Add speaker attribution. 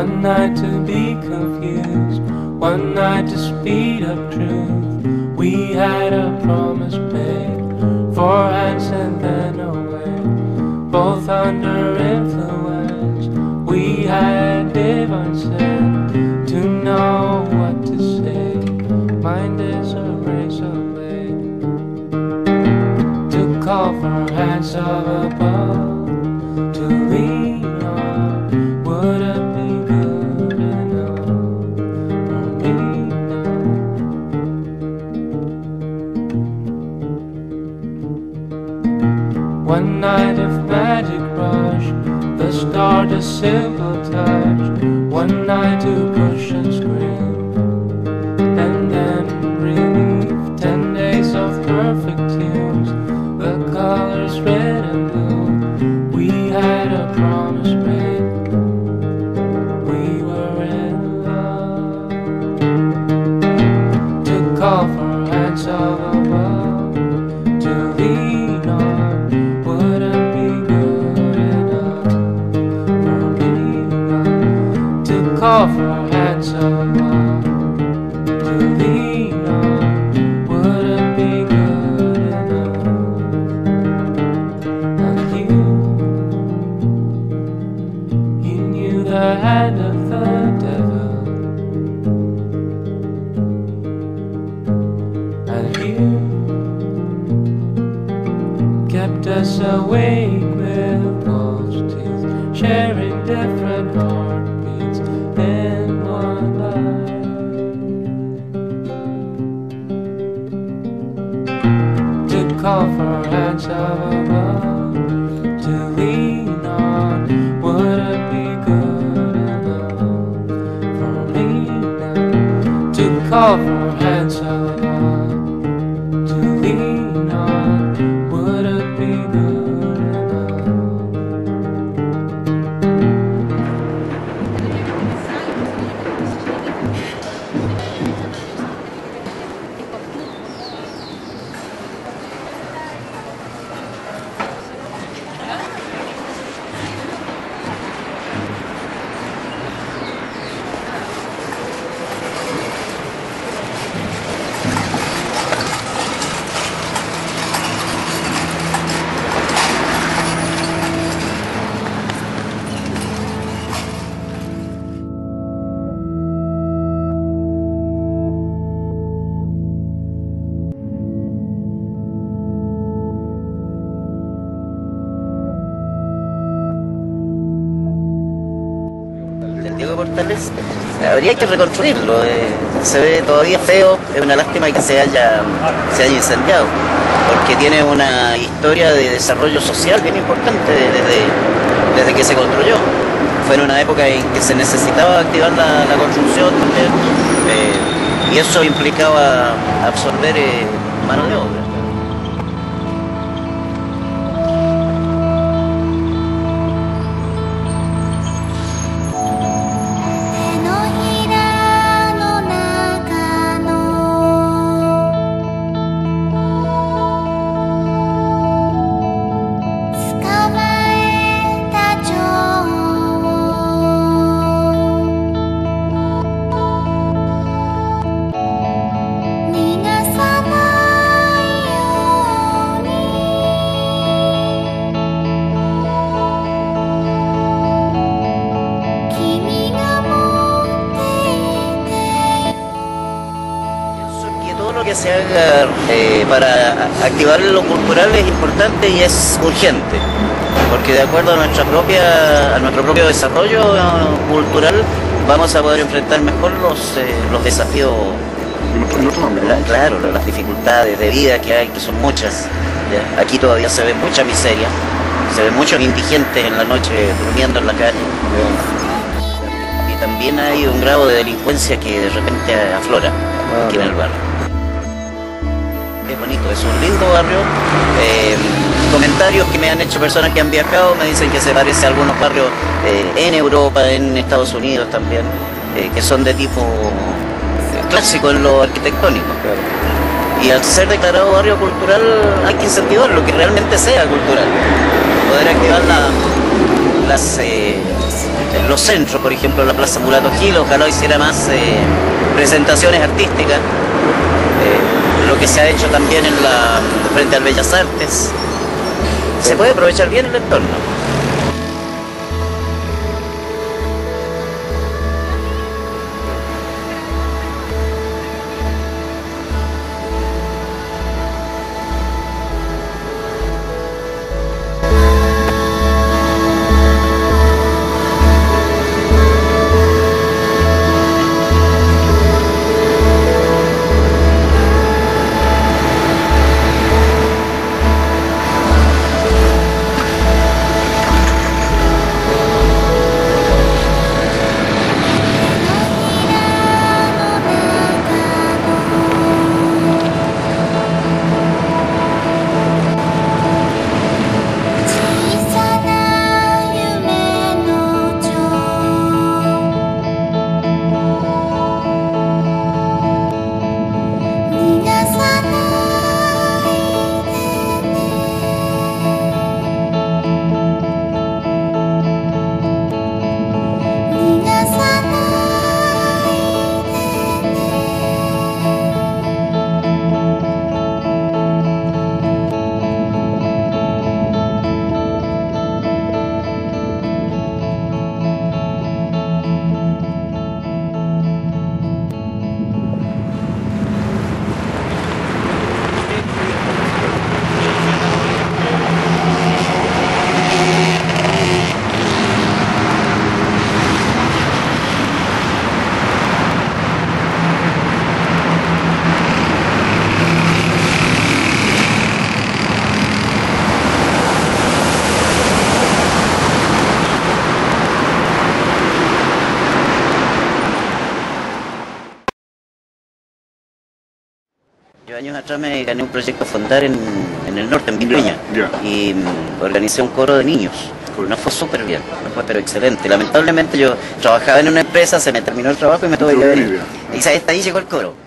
Speaker 1: one night to be confused, one night to speed up truth. We had a promise made, 4 hands and then away, both under influence. We had divine sense to know what to say. Mind is a razor blade to call for hands of above, to lean on. Would it be good enough for me now? One night of magic rush, the start a simple touch. One night to push and scream, and then relief. 10 days of perfect tunes, the colors red and blue. We had a promise made, we were in love. To call for hands of above, to lean on. Would it be good enough for me now? To call for hands of above, to lean on. Would it be good enough? And you knew the hand of the devil, and you kept us awake with false teeth, sharing different heartbeats in one life. To call for hands of above, to lean on. Would it be good enough for me now? To call for hands of above, to lean on. Would it be good enough?
Speaker 2: Diego Portales, habría que reconstruirlo, se ve todavía feo, es una lástima que se haya incendiado, porque tiene una historia de desarrollo social bien importante desde que se construyó. Fue en una época en que se necesitaba activar la construcción también, y eso implicaba absorber mano de obra. Que se haga para activar lo cultural es importante y es urgente, porque de acuerdo a nuestro propio desarrollo cultural vamos a poder enfrentar mejor los desafíos, claro, las dificultades de vida que hay, que son muchas. ¿Ya? Aquí todavía se ve mucha miseria, se ven muchos indigentes en la noche durmiendo en la calle, y también hay un grado de delincuencia que de repente aflora aquí en el barrio. Es bonito, es un lindo barrio. Comentarios que me han hecho personas que han viajado me dicen que se parece a algunos barrios en Europa, en Estados Unidos también, que son de tipo clásico en lo arquitectónico. Claro. Y al ser declarado barrio cultural hay que incentivarlo, que realmente sea cultural, poder activar los centros, por ejemplo, la Plaza Mulato Gil, ojalá hiciera más presentaciones artísticas. Lo que se ha hecho también frente al Bellas Artes. Se puede aprovechar bien el entorno. Yo años atrás me gané un proyecto a fondar en el norte, en Vicuña, y organicé un coro de niños. Nos fue súper bien, nos fue pero excelente. Lamentablemente yo trabajaba en una empresa, se me terminó el trabajo y me tuve que venir. Y ahí llegó el coro.